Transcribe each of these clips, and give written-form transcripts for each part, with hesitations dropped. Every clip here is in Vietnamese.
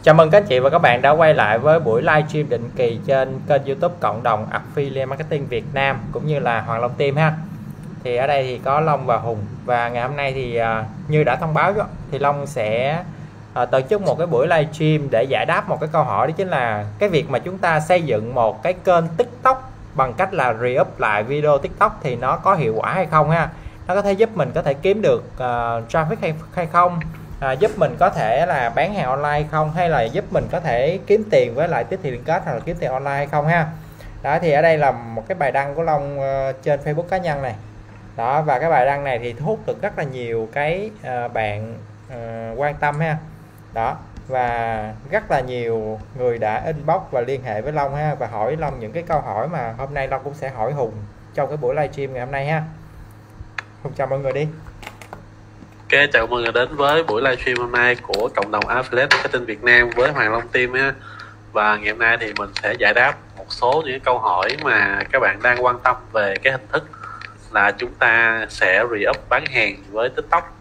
Chào mừng các anh chị và các bạn đã quay lại với buổi livestream định kỳ trên kênh YouTube cộng đồng Affiliate Marketing Việt Nam cũng như là Hoàng Long Team ha. Thì ở đây thì có Long và Hùng, và ngày hôm nay thì như đã thông báo thì Long sẽ tổ chức một cái buổi livestream để giải đáp một cái câu hỏi, đó chính là cái việc mà chúng ta xây dựng một cái kênh TikTok bằng cách là re-up lại video TikTok thì nó có hiệu quả hay không ha. Nó có thể giúp mình có thể kiếm được traffic hay không, giúp mình có thể là bán hàng online không, hay là giúp mình có thể kiếm tiền với lại tiếp thị liên kết hoặc là kiếm tiền online hay không ha. Đó, thì ở đây là một cái bài đăng của Long trên Facebook cá nhân này đó, và cái bài đăng này thì thu hút được rất là nhiều cái bạn quan tâm ha đó, và rất là nhiều người đã inbox và liên hệ với Long ha, và hỏi Long những cái câu hỏi mà hôm nay Long cũng sẽ hỏi Hùng trong cái buổi livestream ngày hôm nay ha. Hùng chào mọi người đi. Ok, chào mọi người đến với buổi livestream hôm nay của cộng đồng Affiliate Marketing Việt Nam với Hoàng Long Team ha. Và ngày hôm nay thì mình sẽ giải đáp một số những câu hỏi mà các bạn đang quan tâm về cái hình thức là chúng ta sẽ re-up bán hàng với TikTok.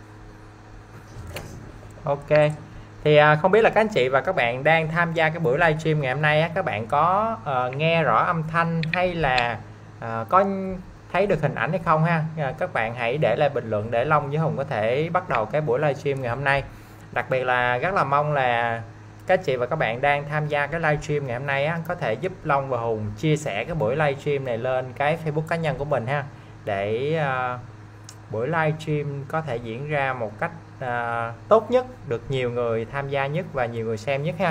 Ok, thì không biết là các anh chị và các bạn đang tham gia cái buổi livestream ngày hôm nay á, các bạn có nghe rõ âm thanh hay là có thấy được hình ảnh hay không ha. Các bạn hãy để lại bình luận để Long với Hùng có thể bắt đầu cái buổi livestream ngày hôm nay. Đặc biệt là rất là mong là các chị và các bạn đang tham gia cái livestream ngày hôm nay á, có thể giúp Long và Hùng chia sẻ cái buổi livestream này lên cái Facebook cá nhân của mình ha, để buổi livestream có thể diễn ra một cách tốt nhất, được nhiều người tham gia nhất và nhiều người xem nhất ha.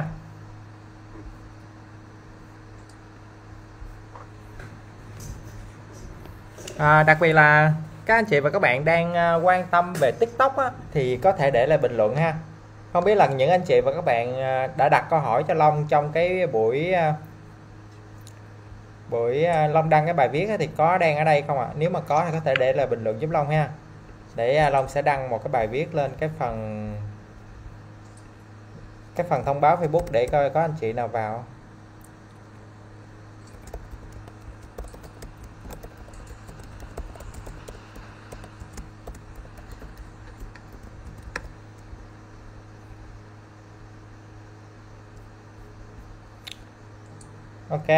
Đặc biệt là các anh chị và các bạn đang quan tâm về TikTok á, thì có thể để lại bình luận ha. Không biết là những anh chị và các bạn đã đặt câu hỏi cho Long trong cái buổi Long đăng cái bài viết thì có đang ở đây không ạ? Nếu mà có thì có thể để lại bình luận giúp Long ha, để Long sẽ đăng một cái bài viết lên cái phần thông báo Facebook để coi có anh chị nào vào. Ok,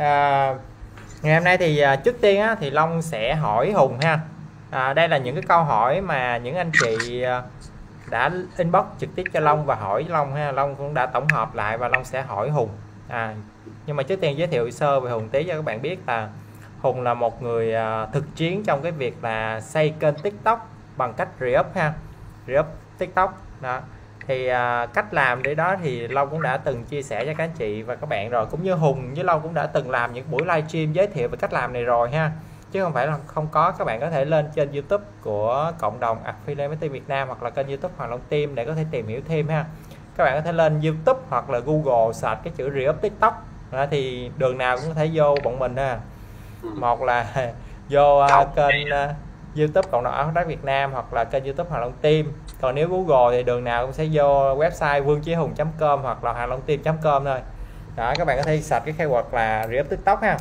ngày hôm nay thì trước tiên á, thì Long sẽ hỏi Hùng ha. Đây là những cái câu hỏi mà những anh chị đã inbox trực tiếp cho Long và hỏi Long ha. Long cũng đã tổng hợp lại và Long sẽ hỏi Hùng. Nhưng mà trước tiên giới thiệu sơ về Hùng tí cho các bạn biết là Hùng là một người thực chiến trong cái việc là xây kênh TikTok bằng cách re-up ha, re-up TikTok đó. Thì cách làm để đó thì Long cũng đã từng chia sẻ cho các anh chị và các bạn rồi, cũng như Hùng với Long cũng đã từng làm những buổi livestream giới thiệu về cách làm này rồi ha, chứ không phải là không có. Các bạn có thể lên trên YouTube của cộng đồng Affiliate Marketing Việt Nam hoặc là kênh YouTube Hoàng Long Team để có thể tìm hiểu thêm ha. Các bạn có thể lên YouTube hoặc là Google search cái chữ re-up TikTok đó, thì đường nào cũng có thể vô bọn mình ha. Một là vô kênh YouTube cộng đồng Affiliate Việt Nam hoặc là kênh YouTube Hoàng Long Team. Còn nếu Google thì đường nào cũng sẽ vô website vuongchiehùng.com hoặc là hoanglongteam.com thôi đó. Các bạn có thể search cái keyword là re-up TikTok ha.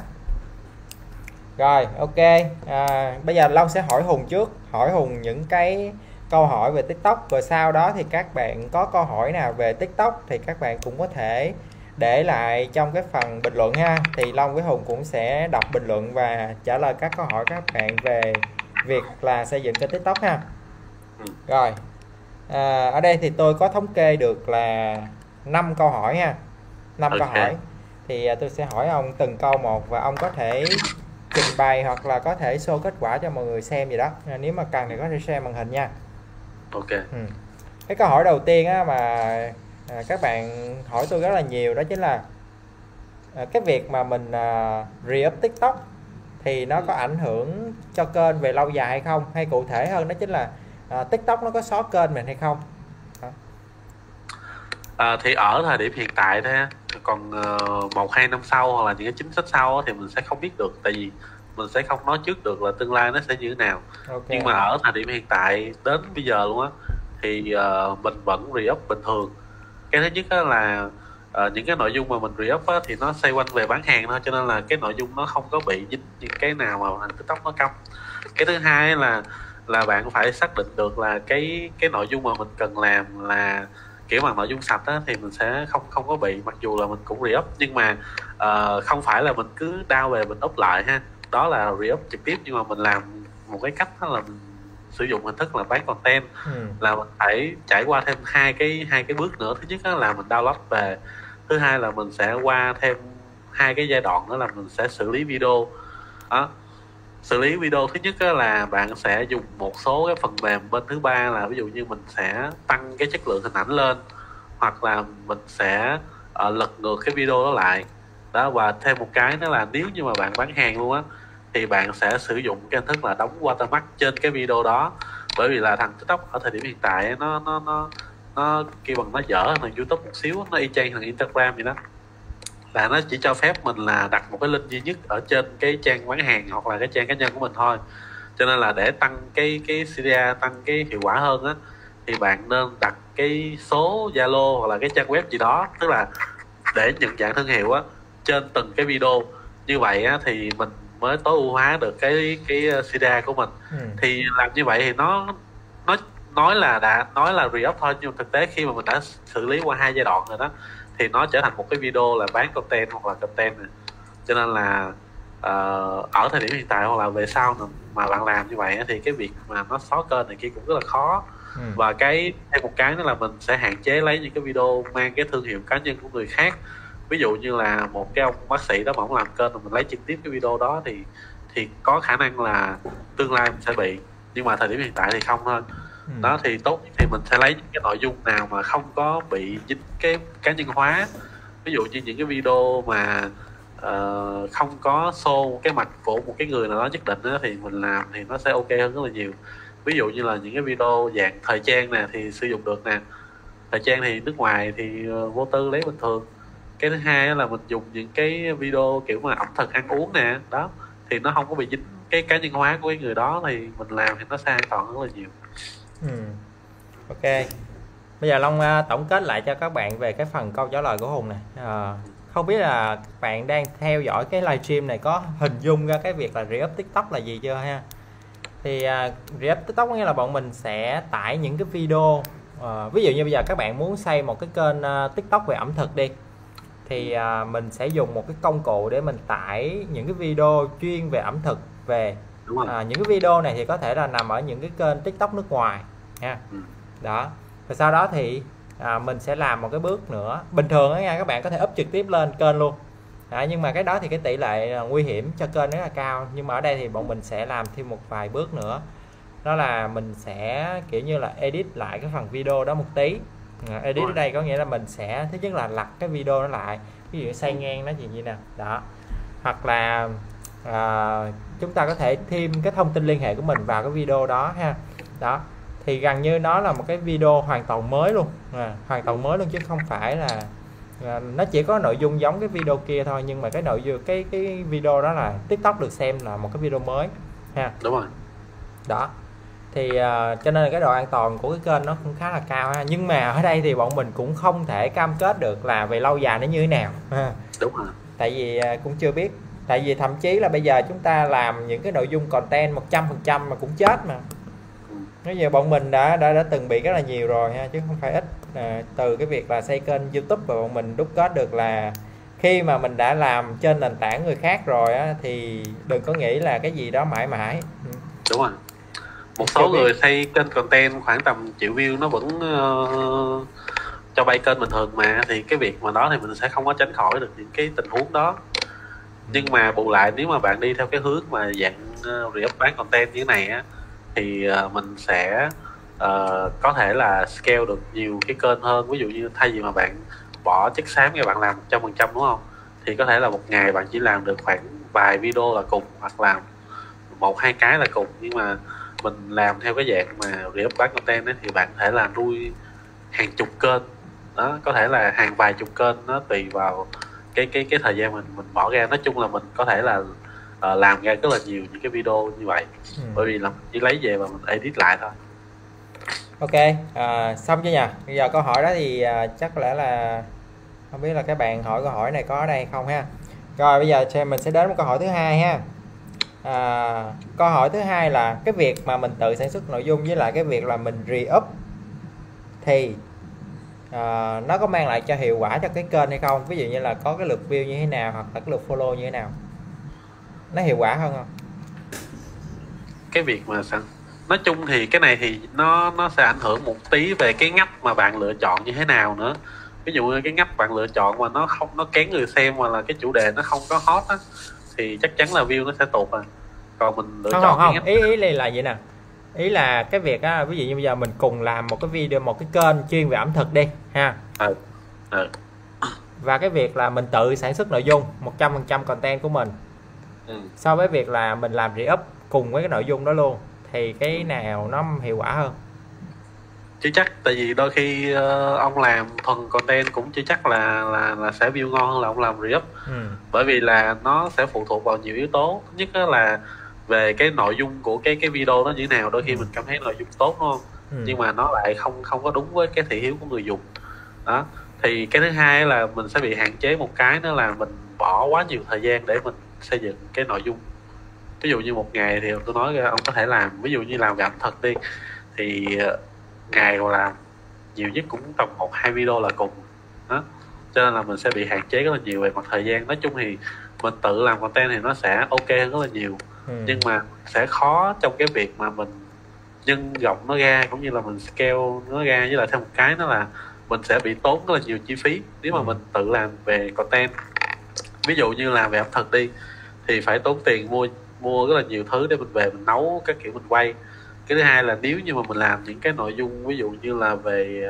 Rồi ok, bây giờ Long sẽ hỏi Hùng trước, hỏi Hùng những cái câu hỏi về TikTok, rồi sau đó thì các bạn có câu hỏi nào về TikTok thì các bạn cũng có thể để lại trong cái phần bình luận ha, thì Long với Hùng cũng sẽ đọc bình luận và trả lời các câu hỏi các bạn về việc là xây dựng kênh TikTok ha. Rồi ở đây thì tôi có thống kê được là 5 câu hỏi ha, 5 câu hỏi thì tôi sẽ hỏi ông từng câu một và ông có thể trình bày hoặc là có thể show kết quả cho mọi người xem gì đó, nếu mà cần thì có thể share màn hình nha. Ok. Cái câu hỏi đầu tiên á, mà các bạn hỏi tôi rất là nhiều, đó chính là cái việc mà mình re-up TikTok thì nó có ảnh hưởng cho kênh về lâu dài hay không, hay cụ thể hơn đó chính là TikTok nó có xóa kênh mình hay không. Thì ở thời điểm hiện tại thôi, còn 1-2 năm sau hoặc là những cái chính sách sau thì mình sẽ không biết được, tại vì mình sẽ không nói trước được là tương lai nó sẽ như thế nào. Nhưng mà ở thời điểm hiện tại đến bây giờ luôn á thì mình vẫn re-up bình thường. Cái thứ nhất là những cái nội dung mà mình re-up thì nó xoay quanh về bán hàng thôi, cho nên là cái nội dung nó không có bị dính những cái nào mà thành TikTok nó cấm. Cái thứ hai là bạn phải xác định được là cái nội dung mà mình cần làm là kiểu mà nội dung sạch á, thì mình sẽ không có bị, mặc dù là mình cũng re-up nhưng mà không phải là mình cứ down về mình up lại ha, đó là re-up trực tiếp, nhưng mà mình làm một cái cách đó là mình sử dụng hình thức là bán content. Là mình phải trải qua thêm hai cái bước nữa. Thứ nhất là mình download về, thứ hai là mình sẽ qua thêm hai cái giai đoạn nữa là mình sẽ xử lý video đó. Xử lý video thứ nhất là bạn sẽ dùng một số cái phần mềm bên thứ ba, là ví dụ như mình sẽ tăng cái chất lượng hình ảnh lên, hoặc là mình sẽ lật ngược cái video đó lại đó. Và thêm một cái nữa là nếu như mà bạn bán hàng luôn á thì bạn sẽ sử dụng cái hình thức là đóng watermark trên cái video đó. Bởi vì là thằng TikTok ở thời điểm hiện tại nó kêu bằng nó dở hơn thằng YouTube một xíu, nó y chang thằng Instagram vậy đó, là nó chỉ cho phép mình là đặt một cái link duy nhất ở trên cái trang bán hàng hoặc là cái trang cá nhân của mình thôi. Cho nên là để tăng cái CTR, tăng cái hiệu quả hơn á, thì bạn nên đặt cái số Zalo hoặc là cái trang web gì đó, tức là để nhận dạng thương hiệu á trên từng cái video. Như vậy á thì mình mới tối ưu hóa được cái CTR của mình. Thì làm như vậy thì nó nói là re-up thôi, nhưng thực tế khi mà mình đã xử lý qua hai giai đoạn rồi đó thì nó trở thành một cái video là bán content hoặc là content này. Cho nên là ở thời điểm hiện tại hoặc là về sau mà bạn làm như vậy thì cái việc mà nó xóa kênh này kia cũng rất là khó. Và thêm một cái nữa là mình sẽ hạn chế lấy những cái video mang cái thương hiệu cá nhân của người khác. Ví dụ như là một cái ông bác sĩ đó mà ông làm kênh mà mình lấy trực tiếp cái video đó thì có khả năng là tương lai mình sẽ bị, nhưng mà thời điểm hiện tại thì không thôi. Đó thì tốt thì mình sẽ lấy những cái nội dung nào mà không có bị dính cái cá nhân hóa. Ví dụ như những cái video mà không có show cái mặt của một cái người nào đó nhất định đó, thì mình làm thì nó sẽ ok hơn rất là nhiều. Ví dụ như là những cái video dạng thời trang nè thì sử dụng được nè. Thời trang thì nước ngoài thì vô tư lấy bình thường. Cái thứ hai là mình dùng những cái video kiểu mà ẩm thực ăn uống nè, đó thì nó không có bị dính cái cá nhân hóa của cái người đó, thì mình làm thì nó sẽ an toàn rất là nhiều. Ok, bây giờ Long tổng kết lại cho các bạn về cái phần câu trả lời của Hùng này. Không biết là bạn đang theo dõi cái livestream này có hình dung ra cái việc là re-up TikTok là gì chưa ha? Thì re-up TikTok có nghĩa là bọn mình sẽ tải những cái video, ví dụ như bây giờ các bạn muốn xây một cái kênh TikTok về ẩm thực đi, thì mình sẽ dùng một cái công cụ để mình tải những cái video chuyên về ẩm thực về. Những cái video này thì có thể là nằm ở những cái kênh TikTok nước ngoài ha. Đó, và sau đó thì mình sẽ làm một cái bước nữa. Bình thường đó nha, các bạn có thể up trực tiếp lên kênh luôn. Nhưng mà cái đó thì cái tỷ lệ nguy hiểm cho kênh rất là cao. Nhưng mà ở đây thì bọn mình sẽ làm thêm một vài bước nữa. Đó là mình sẽ kiểu như là edit lại cái phần video đó một tí. Edit ở đây có nghĩa là mình sẽ thứ nhất là lật cái video nó lại, ví dụ xoay ngang nó gì nè đó, hoặc là chúng ta có thể thêm cái thông tin liên hệ của mình vào cái video đó ha. Đó thì gần như nó là một cái video hoàn toàn mới luôn, hoàn toàn mới luôn, chứ không phải là nó chỉ có nội dung giống cái video kia thôi, nhưng mà cái nội dung cái video đó là TikTok được xem là một cái video mới ha. Đúng rồi. Đó thì cho nên là cái độ an toàn của cái kênh nó cũng khá là cao ha. Nhưng mà ở đây thì bọn mình cũng không thể cam kết được là về lâu dài nó như thế nào ha. Đúng rồi. Tại vì cũng chưa biết. Tại vì thậm chí là bây giờ chúng ta làm những cái nội dung content 100% mà cũng chết mà. Bây giờ bọn mình đã từng bị rất là nhiều rồi ha, chứ không phải ít. Từ cái việc là xây kênh YouTube, và bọn mình đúc kết được là khi mà mình đã làm trên nền tảng người khác rồi á, thì đừng có nghĩ là cái gì đó mãi mãi. Đúng rồi. Một số người xây kênh content khoảng tầm triệu view nó vẫn cho bay kênh bình thường mà, thì cái việc mà đó thì mình sẽ không có tránh khỏi được những cái tình huống đó. Nhưng mà bù lại nếu mà bạn đi theo cái hướng mà dạng re-up bán content như thế này á, thì mình sẽ có thể là scale được nhiều cái kênh hơn. Ví dụ như thay vì mà bạn bỏ chất xám ra bạn làm 100% đúng không, thì có thể là một ngày bạn chỉ làm được khoảng vài video là cùng, hoặc là một hai cái là cùng. Nhưng mà mình làm theo cái dạng mà re-up bán content ấy, thì bạn có thể là nuôi hàng chục kênh đó, có thể là hàng vài chục kênh, nó tùy vào cái thời gian mình bỏ ra. Nói chung là mình có thể là làm ra rất là nhiều những cái video như vậy. Bởi vì là mình chỉ lấy về và mình edit lại thôi. Ok, xong chưa nhỉ? Bây giờ câu hỏi đó thì chắc có lẽ là không biết là các bạn hỏi câu hỏi này có ở đây không ha. Rồi bây giờ mình sẽ đến một câu hỏi thứ hai ha. Câu hỏi thứ hai là cái việc mà mình tự sản xuất nội dung với lại cái việc là mình re-up thì nó có mang lại cho hiệu quả cho cái kênh hay không, ví dụ như là có cái lượt view như thế nào hoặc là cái lượt follow như thế nào, nó hiệu quả hơn không? Cái việc mà nói chung thì cái này thì nó sẽ ảnh hưởng một tí về cái ngách mà bạn lựa chọn như thế nào nữa. Ví dụ như cái ngách bạn lựa chọn mà nó kén người xem, hoặc là cái chủ đề nó không có hot á, thì chắc chắn là view nó sẽ tụt rồi. Còn mình lựa chọn không ý là vậy nè, ý là cái việc á, ví dụ như bây giờ mình cùng làm một cái video, một cái kênh chuyên về ẩm thực đi ha. Và cái việc là mình tự sản xuất nội dung 100% content của mình, so với việc là mình làm re-up cùng với cái nội dung đó luôn, thì cái nào nó hiệu quả hơn? Chứ chắc, tại vì đôi khi ông làm thuần content cũng chưa chắc là sẽ view ngon hơn là ông làm re-up. Bởi vì là nó sẽ phụ thuộc vào nhiều yếu tố. Thứ nhất đó là về cái nội dung của cái video đó như thế nào. Đôi khi mình cảm thấy nội dung tốt đúng không, nhưng mà nó lại không có đúng với cái thị hiếu của người dùng đó. Thì cái thứ hai là mình sẽ bị hạn chế một cái, nữa là mình bỏ quá nhiều thời gian để mình xây dựng cái nội dung. Ví dụ như một ngày thì tôi nói ông có thể làm, ví dụ như làm về ẩm thực đi, thì ngày còn làm nhiều nhất cũng tầm 1-2 video là cùng đó. Cho nên là mình sẽ bị hạn chế rất là nhiều về mặt thời gian. Nói chung thì mình tự làm content thì nó sẽ ok hơn rất là nhiều, nhưng mà sẽ khó trong cái việc mà mình nhân rộng nó ra, cũng như là mình scale nó ra. Với lại thêm một cái đó là mình sẽ bị tốn rất là nhiều chi phí nếu mà mình tự làm về content. Ví dụ như làm về ẩm thực đi thì phải tốn tiền mua rất là nhiều thứ để mình về mình nấu các kiểu, mình quay. Cái thứ hai là nếu như mà mình làm những cái nội dung ví dụ như là về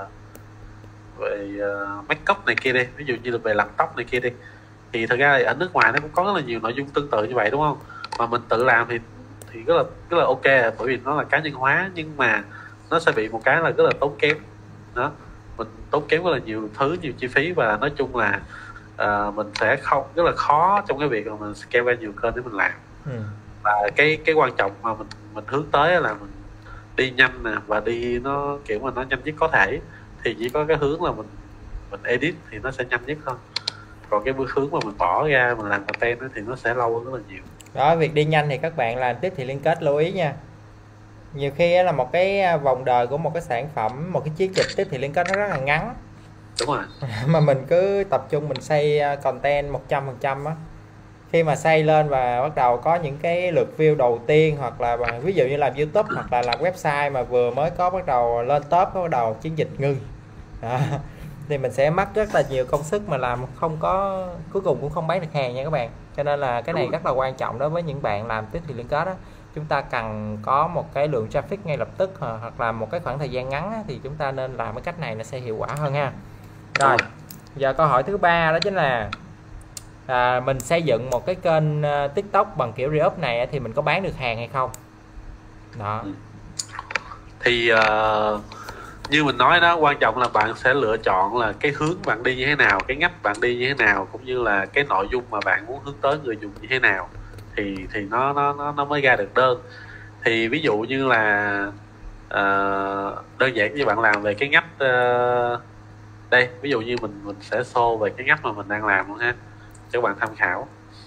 make up này kia đi, ví dụ như là về làm tóc này kia đi, thì thật ra ở nước ngoài nó cũng có rất là nhiều nội dung tương tự như vậy đúng không, mà mình tự làm thì rất là ok, bởi vì nó là cá nhân hóa, nhưng mà nó sẽ bị một cái là rất là tốn kém đó. Mình tốn kém rất là nhiều thứ, nhiều chi phí, và nói chung là mình sẽ rất là khó trong cái việc mà mình scale ra nhiều kênh để mình làm. Và cái quan trọng mà mình hướng tới là mình đi nhanh nè, và đi nó kiểu mà nó nhanh nhất có thể, thì chỉ có cái hướng là mình edit thì nó sẽ nhanh nhất thôi. Còn cái hướng mà mình bỏ ra mình làm content thì nó sẽ lâu hơn rất là nhiều. Đó, việc đi nhanh thì các bạn làm tiếp thị liên kết lưu ý nha. Nhiều khi là một cái vòng đời của một cái sản phẩm, một cái chiến dịch tiếp thị liên kết nó rất là ngắn. Đúng rồi. Mà mình cứ tập trung mình xây content 100% á, khi mà xây lên và bắt đầu có những cái lượt view đầu tiên, hoặc là ví dụ như làm YouTube hoặc là làm website mà vừa mới có bắt đầu lên top, có bắt đầu chiến dịch ngưng đó, thì mình sẽ mất rất là nhiều công sức mà làm không có, cuối cùng cũng không bán được hàng nha các bạn. Cho nên là cái này rất là quan trọng đối với những bạn làm tiếp thị liên kết đó. Chúng ta cần có một cái lượng traffic ngay lập tức, hoặc là một cái khoảng thời gian ngắn á, thì chúng ta nên làm cái cách này nó sẽ hiệu quả hơn ha. Rồi, giờ câu hỏi thứ ba đó chính là mình xây dựng một cái kênh TikTok bằng kiểu re-up này thì mình có bán được hàng hay không? Đó. Thì như mình nói đó, quan trọng là bạn sẽ lựa chọn là cái hướng bạn đi như thế nào, cái ngách bạn đi như thế nào, cũng như là cái nội dung mà bạn muốn hướng tới người dùng như thế nào, thì nó mới ra được đơn. Thì ví dụ như là đơn giản như bạn làm về cái ngách đây, ví dụ như mình sẽ show về cái ngách mà mình đang làm luôn ha, cho các bạn tham khảo.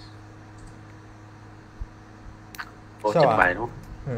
Vô trình bày đúng không?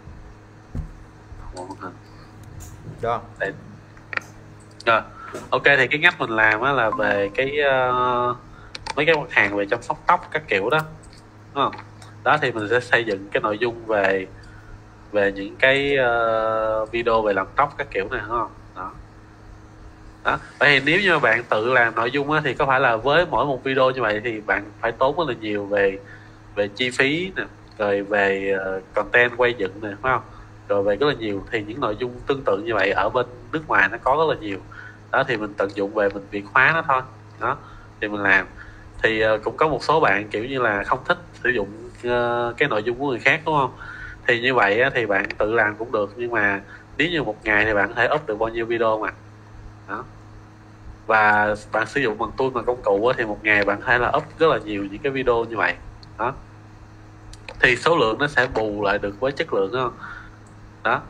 Rồi. Rồi, ok, thì cái ngách mình làm á là về cái mấy cái mặt hàng về chăm sóc tóc các kiểu đó, đúng không? Đó thì mình sẽ xây dựng cái nội dung về những cái video về làm tóc các kiểu này, đúng không? Đó. Vậy thì nếu như bạn tự làm nội dung á, thì có phải là với mỗi một video như vậy thì bạn phải tốn rất là nhiều về chi phí nè, rồi về content quay dựng nè, phải không? Rồi về rất là nhiều, thì những nội dung tương tự như vậy ở bên nước ngoài nó có rất là nhiều. Đó thì mình tận dụng về mình việt hóa nó thôi. Đó thì mình làm. Thì cũng có một số bạn kiểu như là không thích sử dụng cái nội dung của người khác, đúng không? Thì như vậy á, thì bạn tự làm cũng được, nhưng mà nếu như một ngày thì bạn có thể up được bao nhiêu video mà. Đó. Và bạn sử dụng bằng tool, bằng công cụ á, thì một ngày bạn có thể là up rất là nhiều những cái video như vậy. Đó thì số lượng nó sẽ bù lại được với chất lượng, không? Đó.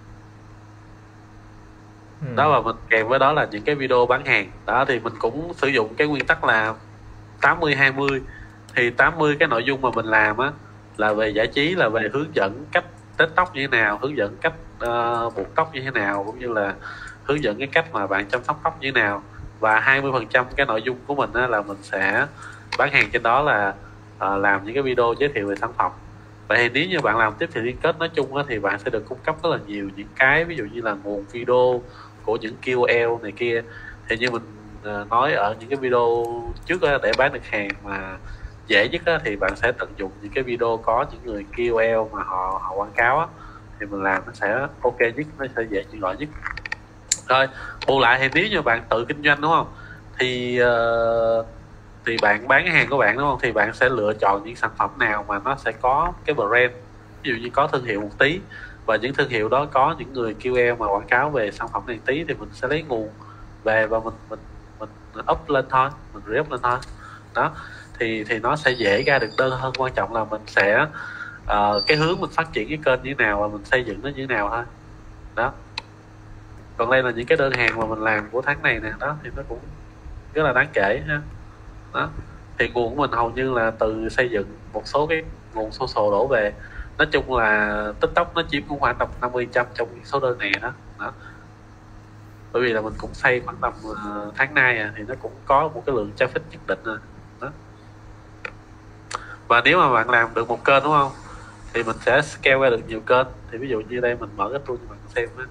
Đó, và mình kèm với đó là những cái video bán hàng. Đó thì mình cũng sử dụng cái nguyên tắc là 80-20. Thì 80 cái nội dung mà mình làm á là về giải trí, là về hướng dẫn cách tết tóc như thế nào, hướng dẫn cách buộc tóc như thế nào, cũng như là hướng dẫn cái cách mà bạn chăm sóc tóc như thế nào, và 20% cái nội dung của mình á, là mình sẽ bán hàng trên đó là làm những cái video giới thiệu về sản phẩm. Vậy thì nếu như bạn làm tiếp thị liên kết nói chung á, thì bạn sẽ được cung cấp rất là nhiều những cái ví dụ như là nguồn video của những KOL này kia. Thì như mình nói ở những cái video trước á, để bán được hàng mà dễ nhất á, thì bạn sẽ tận dụng những cái video có những người KOL mà họ quảng cáo á, thì mình làm nó sẽ ok nhất, nó sẽ dễ chịu gọi nhất. Rồi bù lại thì nếu như bạn tự kinh doanh đúng không, thì bạn bán cái hàng của bạn đúng không, thì bạn sẽ lựa chọn những sản phẩm nào mà nó sẽ có cái brand, ví dụ như có thương hiệu một tí, và những thương hiệu đó có những người KOL mà quảng cáo về sản phẩm này tí, thì mình sẽ lấy nguồn về và mình up lên thôi, mình re-up lên thôi. Đó thì nó sẽ dễ ra được đơn hơn. Quan trọng là mình sẽ cái hướng mình phát triển cái kênh như thế nào và mình xây dựng nó như thế nào thôi. Đó, còn đây là những cái đơn hàng mà mình làm của tháng này nè, đó thì nó cũng rất là đáng kể ha. Đó thì nguồn của mình hầu như là từ xây dựng một số cái nguồn social đổ về. Nói chung là TikTok nó chiếm cũng khoảng tầm 50% trong số đơn này đó. Đó, bởi vì là mình cũng xây khoảng tầm tháng nay thì nó cũng có một cái lượng traffic nhất định rồi. Đó, và nếu mà bạn làm được một kênh đúng không, thì mình sẽ scale ra được nhiều kênh. Thì ví dụ như đây mình mở cái tool cho bạn xem á.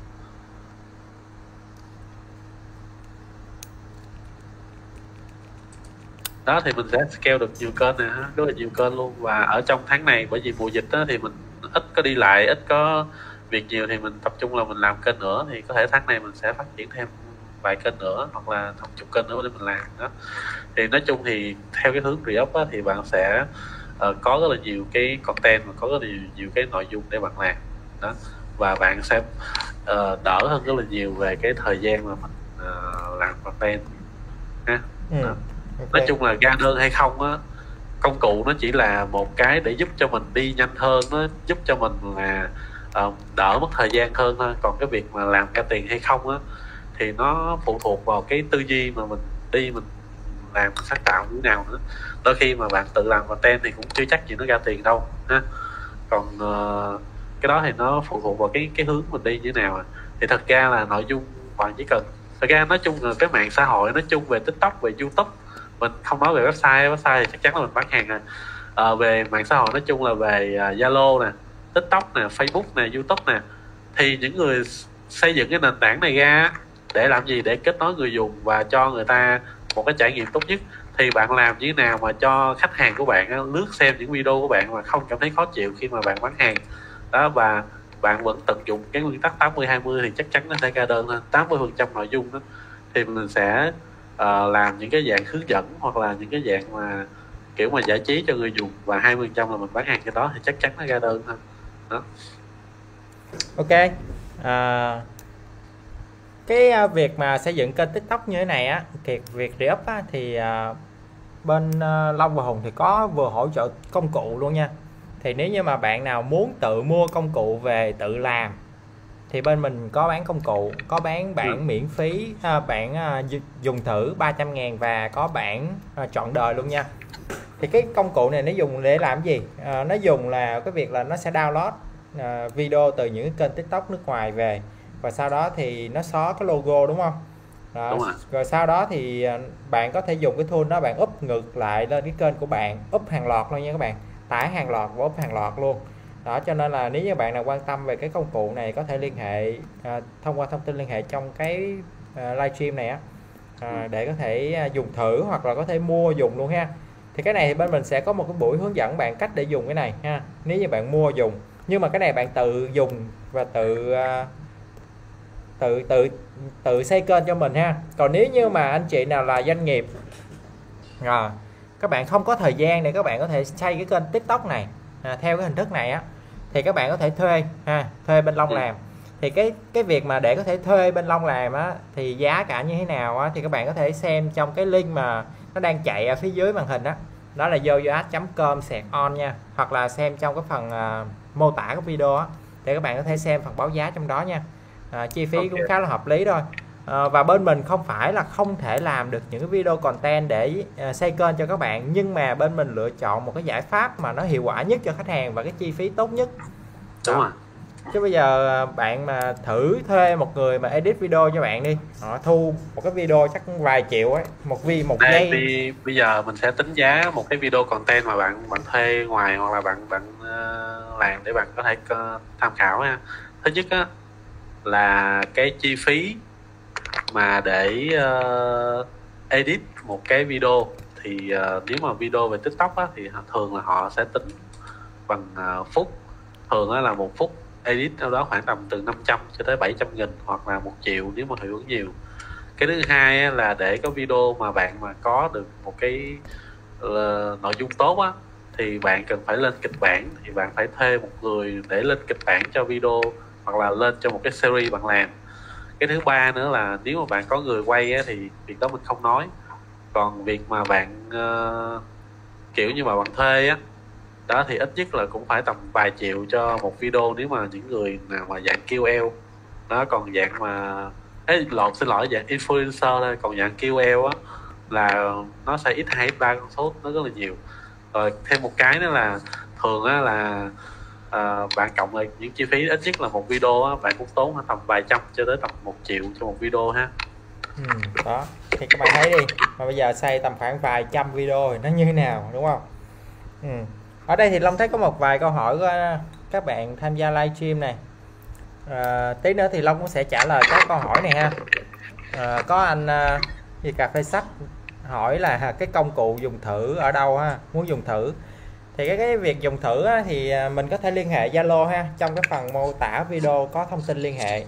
Đó thì mình sẽ scale được nhiều kênh nè, rất là nhiều kênh luôn. Và ở trong tháng này bởi vì mùa dịch đó, thì mình ít có đi lại, ít có việc nhiều, thì mình tập trung là mình làm kênh nữa. Thì có thể tháng này mình sẽ phát triển thêm vài kênh nữa, hoặc là thậm chục kênh nữa để mình làm. Đó thì nói chung thì theo cái hướng re-up á, thì bạn sẽ có rất là nhiều cái content và có rất là nhiều cái nội dung để bạn làm. Đó, và bạn sẽ đỡ hơn rất là nhiều về cái thời gian mà mình làm content ha. Okay. Nói chung là ra đơn hay không á, công cụ nó chỉ là một cái để giúp cho mình đi nhanh hơn, nó giúp cho mình là đỡ mất thời gian hơn thôi. Còn cái việc mà làm ra tiền hay không á, thì nó phụ thuộc vào cái tư duy mà mình mình làm, mình sáng tạo như thế nào nữa. Đôi khi mà bạn tự làm content thì cũng chưa chắc gì nó ra tiền đâu ha. Còn cái đó thì nó phụ thuộc vào cái hướng mình đi như thế nào. Thì thật ra là nội dung bạn chỉ cần, thật ra nói chung là cái mạng xã hội nói chung về TikTok, về YouTube, mình không nói về website thì chắc chắn là mình bán hàng rồi. Về mạng xã hội nói chung là về Zalo nè, TikTok nè, Facebook nè, YouTube nè, thì những người xây dựng cái nền tảng này ra để làm gì? Để kết nối người dùng và cho người ta một cái trải nghiệm tốt nhất. Thì bạn làm như thế nào mà cho khách hàng của bạn lướt xem những video của bạn mà không cảm thấy khó chịu khi mà bạn bán hàng đó, và bạn vẫn tận dụng cái nguyên tắc 80-20, thì chắc chắn nó sẽ ra đơn hơn. 80% nội dung đó thì mình sẽ làm những cái dạng hướng dẫn, hoặc là những cái dạng mà kiểu mà giải trí cho người dùng, và 20% là mình bán hàng cái đó, thì chắc chắn nó ra đơn thôi. Đó. Ok. Cái việc mà xây dựng kênh TikTok như thế này á, việc re-up á, thì bên Long và Hùng thì có vừa hỗ trợ công cụ luôn nha. Thì nếu như mà bạn nào muốn tự mua công cụ về tự làm thì bên mình có bán công cụ, có bán bản miễn phí, bản dùng thử 300.000 và có bản trọn đời luôn nha. Thì cái công cụ này nó dùng để làm gì? Nó dùng là cái việc là nó sẽ download video từ những cái kênh TikTok nước ngoài về, và sau đó thì nó xóa cái logo, đúng không? Đó. Đúng Rồi sau đó thì bạn có thể dùng cái tool đó, bạn up ngược lại lên cái kênh của bạn, up hàng loạt luôn nha các bạn, tải hàng loạt và up hàng loạt luôn. Đó, cho nên là nếu như bạn nào quan tâm về cái công cụ này có thể liên hệ thông qua thông tin liên hệ trong cái livestream này á, để có thể dùng thử hoặc là có thể mua dùng luôn ha. Thì cái này thì bên mình sẽ có một cái buổi hướng dẫn bạn cách để dùng cái này ha, nếu như bạn mua dùng. Nhưng mà cái này bạn tự dùng và tự xây kênh cho mình ha. Còn nếu như mà anh chị nào là doanh nghiệp các bạn không có thời gian để các bạn có thể xây cái kênh TikTok này theo cái hình thức này á, thì các bạn có thể thuê bên Long làm. Thì cái việc mà để có thể thuê bên Long làm á, thì giá cả như thế nào á, thì các bạn có thể xem trong cái link mà nó đang chạy ở phía dưới màn hình á, đó là yoyoad.com/on nha, hoặc là xem trong cái phần mô tả của video á, để các bạn có thể xem phần báo giá trong đó nha. Chi phí cũng khá là hợp lý thôi. Và bên mình không phải là không thể làm được những cái video content để xây kênh cho các bạn, nhưng mà bên mình lựa chọn một cái giải pháp mà nó hiệu quả nhất cho khách hàng và cái chi phí tốt nhất. Đúng rồi. Chứ bây giờ bạn mà thử thuê một người mà edit video cho bạn đi, họ thu một cái video chắc vài triệu ấy, một giây. Bây giờ mình sẽ tính giá một cái video content mà bạn thuê ngoài, hoặc là bạn làm để bạn có thể tham khảo ha. Thứ nhất á là cái chi phí mà để edit một cái video thì nếu mà video về TikTok á, thì thường là họ sẽ tính bằng phút. Thường á là một phút edit đâu đó khoảng tầm từ 500 cho tới 700 nghìn, hoặc là 1 triệu nếu mà hiệu ứng nhiều. Cái thứ hai á, là để có video mà bạn mà có được một cái nội dung tốt á, thì bạn cần phải lên kịch bản, thì bạn phải thuê một người để lên kịch bản cho video, hoặc là lên cho một cái series bạn làm. Cái thứ ba nữa là nếu mà bạn có người quay á, thì việc đó mình không nói. Còn việc mà bạn kiểu như mà bạn thuê á đó, thì ít nhất là cũng phải tầm vài triệu cho một video nếu mà những người nào mà dạng KOL đó. Còn dạng mà xin lỗi, dạng influencer thôi. Còn dạng KOL á là nó sẽ ít 2 ít 3, con số nó rất là nhiều. Rồi thêm một cái nữa là thường á là bạn cộng lại những chi phí, ít nhất là một video á, bạn cũng tốn tầm vài trăm cho tới tầm 1 triệu cho một video ha. Đó thì các bạn thấy đi, mà bây giờ xây tầm khoảng vài trăm video thì nó như thế nào, đúng không? Ở đây thì Long thấy có một vài câu hỏi của các bạn tham gia livestream này. Tí nữa thì Long cũng sẽ trả lời các câu hỏi này ha. Có anh gì cà phê sách hỏi là cái công cụ dùng thử ở đâu ha, muốn dùng thử thì cái việc dùng thử á, thì mình có thể liên hệ Zalo ha, trong cái phần mô tả video có thông tin liên hệ.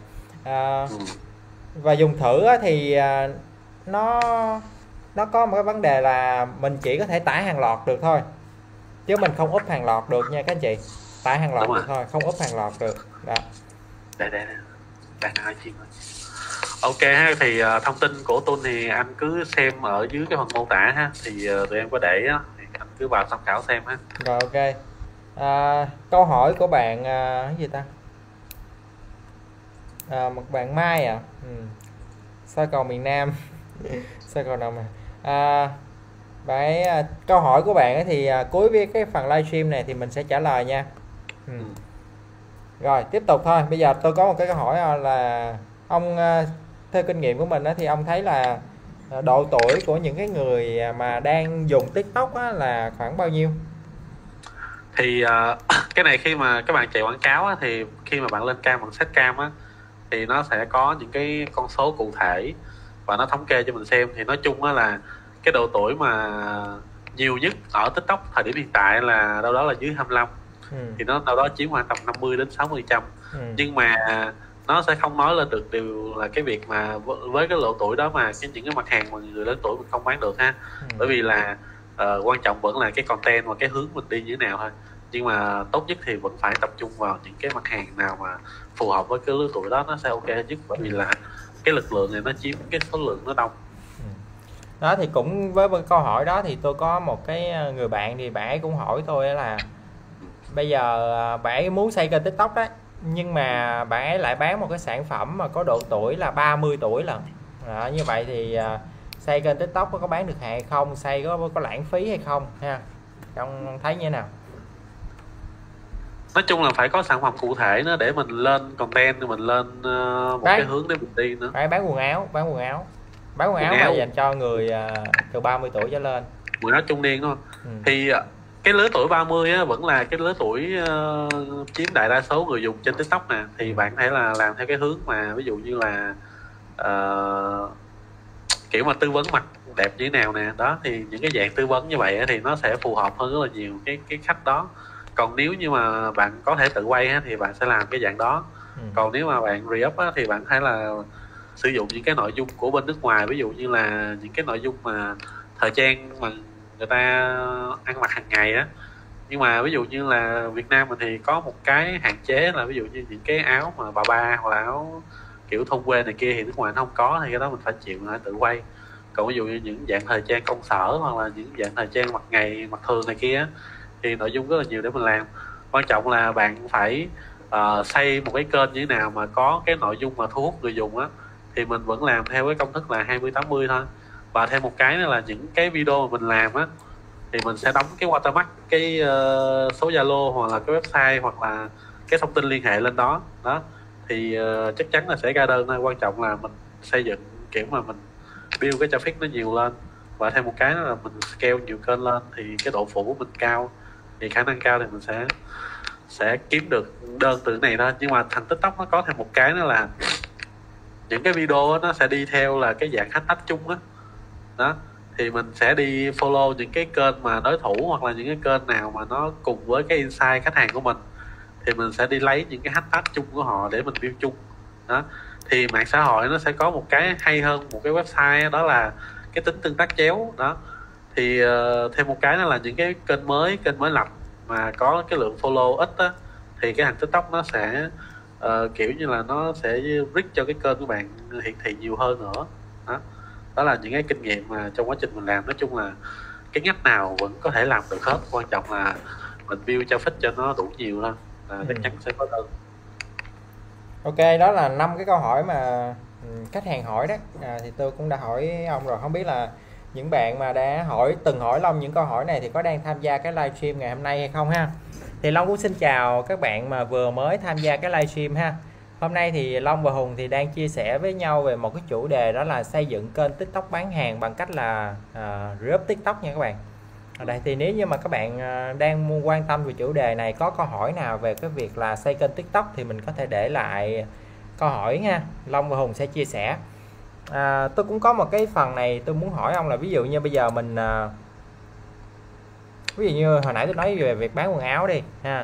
Và dùng thử á, thì nó có một cái vấn đề là mình chỉ có thể tải hàng loạt được thôi, chứ mình không úp hàng loạt được nha các anh chị. Tải hàng loạt được thôi, không úp hàng loạt được đó. Đây đang nói chuyện rồi. Ok ha, thì thông tin của tôi thì anh cứ xem ở dưới cái phần mô tả ha, thì tụi em có để á, thì anh cứ vào tham khảo xem ha. Rồi ok. Câu hỏi của bạn cái gì ta? Một bạn Mai Soi cầu miền Nam. Soi cầu nào mà câu hỏi của bạn ấy thì cuối với cái phần livestream này thì mình sẽ trả lời nha. Rồi tiếp tục thôi. Bây giờ tôi có một cái câu hỏi là ông theo kinh nghiệm của mình thì ông thấy là độ tuổi của những cái người mà đang dùng TikTok là khoảng bao nhiêu? Thì cái này khi mà các bạn chạy quảng cáo thì khi mà bạn lên cam, bạn set cam thì nó sẽ có những cái con số cụ thể và nó thống kê cho mình xem. Thì nói chung là cái độ tuổi mà nhiều nhất ở TikTok thời điểm hiện tại là đâu đó là dưới 25. Thì nó đâu đó chiếm khoảng tầm 50 đến 60%. Nhưng mà nó sẽ không nói lên được điều là cái việc mà với cái độ tuổi đó mà những cái mặt hàng mà người lớn tuổi mình không bán được ha. Bởi vì là quan trọng vẫn là cái content và cái hướng mình đi như thế nào thôi. Nhưng mà tốt nhất thì vẫn phải tập trung vào những cái mặt hàng nào mà phù hợp với cái lứa tuổi đó, nó sẽ ok nhất. Bởi vì là cái lực lượng này nó chiếm cái số lượng nó đông. Đó thì cũng với câu hỏi đó thì tôi có một cái người bạn, thì bạn ấy cũng hỏi tôi là bây giờ bạn ấy muốn xây kênh TikTok đấy, nhưng mà bạn ấy lại bán một cái sản phẩm mà có độ tuổi là 30 tuổi lần. Như vậy thì xây kênh TikTok có bán được hay không, xây có lãng phí hay không ha? Ông thấy như thế nào? Nói chung là phải có sản phẩm cụ thể nữa để mình lên content, mình lên một cái hướng để mình đi nữa. Phải bán quần áo mà dành cho người từ 30 tuổi trở lên. Quần áo trung niên đúng không? Thì cái lứa tuổi 30 vẫn là cái lứa tuổi chiếm đại đa số người dùng trên TikTok nè. Thì bạn có thể là làm theo cái hướng mà ví dụ như là kiểu mà tư vấn mặt đẹp như thế nào nè. Đó thì những cái dạng tư vấn như vậy thì nó sẽ phù hợp hơn rất là nhiều cái khách đó. Còn nếu như mà bạn có thể tự quay thì bạn sẽ làm cái dạng đó. Còn nếu mà bạn re-up thì bạn có thể là sử dụng những cái nội dung của bên nước ngoài, ví dụ như là những cái nội dung mà thời trang mà người ta ăn mặc hàng ngày á. Nhưng mà ví dụ như là Việt Nam mình thì có một cái hạn chế là ví dụ như những cái áo mà bà hoặc là áo kiểu thôn quê này kia thì nước ngoài nó không có, thì cái đó mình phải chịu, mình phải tự quay. Còn ví dụ như những dạng thời trang công sở hoặc là những dạng thời trang mặc ngày mặc thường này kia thì nội dung rất là nhiều để mình làm. Quan trọng là bạn phải xây một cái kênh như thế nào mà có cái nội dung mà thu hút người dùng á, thì mình vẫn làm theo cái công thức là 20-80 thôi. Và thêm một cái nữa là những cái video mà mình làm á thì mình sẽ đóng cái watermark, cái số Zalo hoặc là cái website hoặc là cái thông tin liên hệ lên đó đó, thì chắc chắn là sẽ ra đơn thôi. Quan trọng là mình xây dựng kiểu mà mình build cái traffic nó nhiều lên, và thêm một cái là mình scale nhiều kênh lên thì cái độ phủ của mình cao, thì khả năng cao thì mình sẽ kiếm được đơn từ này thôi. Nhưng mà thằng TikTok nó có thêm một cái nữa là những cái video đó, nó sẽ đi theo là cái dạng hashtag chung á đó. Thì mình sẽ đi follow những cái kênh mà đối thủ, hoặc là những cái kênh nào mà nó cùng với cái insight khách hàng của mình, thì mình sẽ đi lấy những cái hashtag chung của họ để mình build chung đó. Thì mạng xã hội nó sẽ có một cái hay hơn một cái website, đó là cái tính tương tác chéo đó. Thì thêm một cái đó là những cái kênh mới lập mà có cái lượng follow ít á, thì cái thằng TikTok nó sẽ kiểu như là nó sẽ reach cho cái kênh của bạn hiển thị nhiều hơn nữa đó. Đó là những cái kinh nghiệm mà trong quá trình mình làm. Nói chung là cái ngách nào vẫn có thể làm được hết, quan trọng là mình build traffic cho nó đủ nhiều thôi là chắc chắn sẽ có đơn. Ok, đó là 5 cái câu hỏi mà khách hàng hỏi đó. Thì tôi cũng đã hỏi ông rồi, không biết là những bạn mà đã từng hỏi Long những câu hỏi này thì có đang tham gia cái livestream ngày hôm nay hay không ha. Thì Long cũng xin chào các bạn mà vừa mới tham gia cái livestream ha. Hôm nay thì Long và Hùng thì đang chia sẻ với nhau về một cái chủ đề, đó là xây dựng kênh TikTok bán hàng bằng cách là group TikTok nha các bạn. Ở đây thì nếu như mà các bạn đang quan tâm về chủ đề này, có câu hỏi nào về cái việc là xây kênh TikTok thì mình có thể để lại câu hỏi nha, Long và Hùng sẽ chia sẻ. Tôi cũng có một cái phần này tôi muốn hỏi ông là ví dụ như bây giờ mình ví dụ như hồi nãy tôi nói về việc bán quần áo đi ha.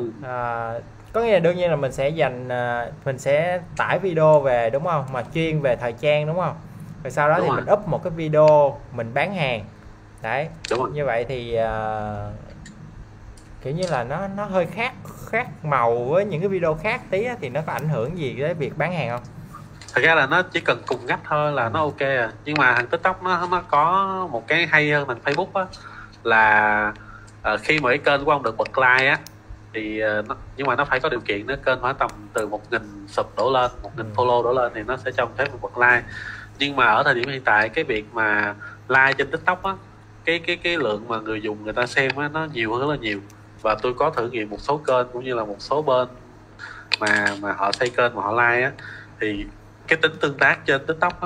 Có nghĩa là đương nhiên là mình sẽ mình sẽ tải video về đúng không, mà chuyên về thời trang đúng không, rồi sau đó Đúng thì rồi. mình up một cái video mình bán hàng đấy. Đúng rồi. Như vậy thì kiểu như là nó hơi khác màu với những cái video khác tí á, thì nó có ảnh hưởng gì đến việc bán hàng không? Thật ra là nó chỉ cần cùng ngách thôi là nó ok à. Nhưng mà thằng TikTok nó có một cái hay hơn thằng Facebook á, là khi mà cái kênh của ông được bật like á thì nhưng mà nó phải có điều kiện nữa. Kênh phải tầm từ 1.000 sub đổ lên, 1.000 follow đổ lên thì nó sẽ cho phép mình bật like. Nhưng mà ở thời điểm hiện tại cái việc mà like trên TikTok á, cái lượng mà người dùng người ta xem á nó nhiều hơn rất là nhiều. Và tôi có thử nghiệm một số kênh cũng như là một số bên mà họ xây kênh mà họ like á, thì cái tính tương tác trên TikTok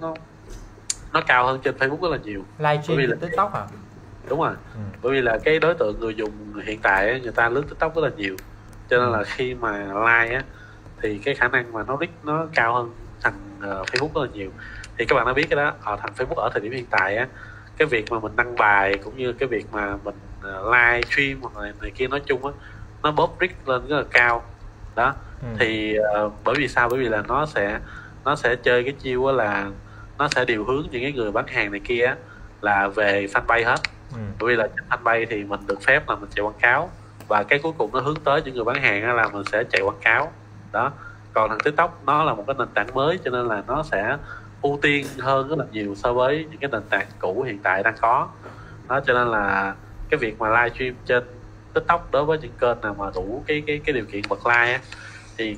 nó cao hơn trên Facebook rất là nhiều. Livestream trên TikTok hả? Đúng rồi. Bởi vì là cái đối tượng người dùng hiện tại ấy, người ta lướt TikTok rất là nhiều, cho nên là khi mà like á thì cái khả năng mà nó reach nó cao hơn thằng Facebook rất là nhiều. Thì các bạn đã biết cái đó, thằng Facebook ở thời điểm hiện tại á, cái việc mà mình đăng bài cũng như cái việc mà mình live stream hoặc là này kia nói chung á, nó bóp reach lên rất là cao đó. Thì bởi vì sao? Bởi vì là nó sẽ chơi cái chiêu á là nó sẽ điều hướng những cái người bán hàng này kia á là về fanpage hết. Bởi vì là trên fanpage thì mình được phép là mình chạy quảng cáo, và cái cuối cùng nó hướng tới những người bán hàng á là mình sẽ chạy quảng cáo đó. Còn thằng TikTok nó là một cái nền tảng mới, cho nên là nó sẽ ưu tiên hơn rất là nhiều so với những cái nền tảng cũ hiện tại đang có đó. Cho nên là cái việc mà livestream trên TikTok đối với những kênh nào mà đủ cái điều kiện bật like á, thì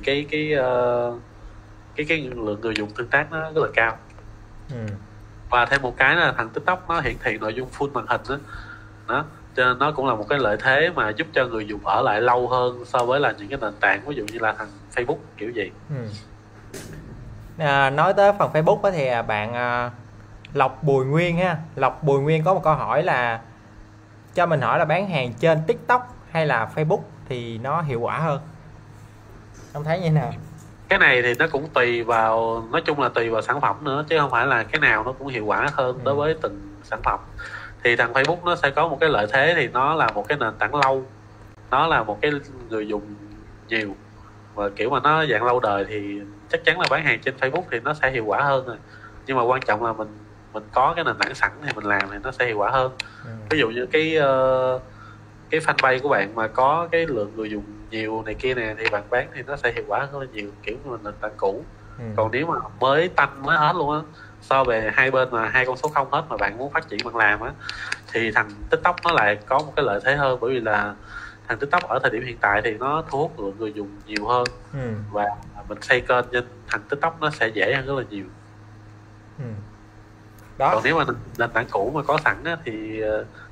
cái lượng người dùng tương tác nó rất là cao. Và thêm một cái là thằng TikTok nó hiển thị nội dung full màn hình đó, cho nên nó cũng là một cái lợi thế mà giúp cho người dùng ở lại lâu hơn so với là những cái nền tảng ví dụ như là thằng Facebook kiểu gì. Nói tới phần Facebook thì bạn Lộc Bùi Nguyên ha, Lộc Bùi Nguyên có một câu hỏi là cho mình hỏi là bán hàng trên TikTok hay là Facebook thì nó hiệu quả hơn, ông thấy như thế nào? Cái này thì nó cũng tùy vào, nói chung là tùy vào sản phẩm nữa, chứ không phải là cái nào nó cũng hiệu quả hơn đối với từng sản phẩm. Thì thằng Facebook nó sẽ có một cái lợi thế, thì nó là một cái nền tảng lâu, nó là một cái người dùng nhiều, và kiểu mà nó dạng lâu đời thì chắc chắn là bán hàng trên Facebook thì nó sẽ hiệu quả hơn rồi. Nhưng mà quan trọng là mình có cái nền tảng sẵn thì mình làm thì nó sẽ hiệu quả hơn. Ví dụ như cái fanpage của bạn mà có cái lượng người dùng nhiều này kia nè, thì bạn bán thì nó sẽ hiệu quả hơn nhiều, kiểu như nền tảng cũ. Còn nếu mà mới hết luôn á, so về hai bên mà hai con số không hết mà bạn muốn phát triển bạn làm á, thì thằng TikTok nó lại có một cái lợi thế hơn. Bởi vì là thằng TikTok ở thời điểm hiện tại thì nó thu hút lượng người dùng nhiều hơn, và mình xây kênh trên thằng TikTok nó sẽ dễ hơn rất là nhiều. Đó. Còn nếu mà nền tảng cũ mà có sẵn á, thì